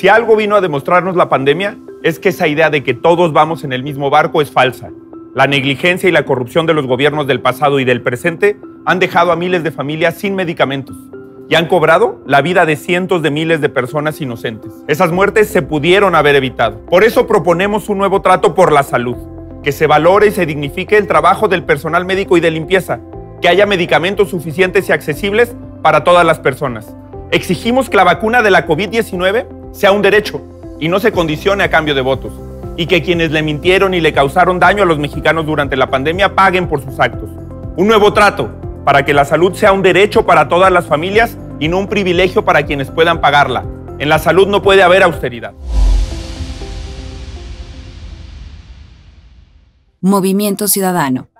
Si algo vino a demostrarnos la pandemia, es que esa idea de que todos vamos en el mismo barco es falsa. La negligencia y la corrupción de los gobiernos del pasado y del presente han dejado a miles de familias sin medicamentos y han cobrado la vida de cientos de miles de personas inocentes. Esas muertes se pudieron haber evitado. Por eso proponemos un nuevo trato por la salud, que se valore y se dignifique el trabajo del personal médico y de limpieza, que haya medicamentos suficientes y accesibles para todas las personas. Exigimos que la vacuna de la COVID-19 sea un derecho y no se condicione a cambio de votos, y que quienes le mintieron y le causaron daño a los mexicanos durante la pandemia paguen por sus actos. Un nuevo trato para que la salud sea un derecho para todas las familias y no un privilegio para quienes puedan pagarla. En la salud no puede haber austeridad. Movimiento Ciudadano.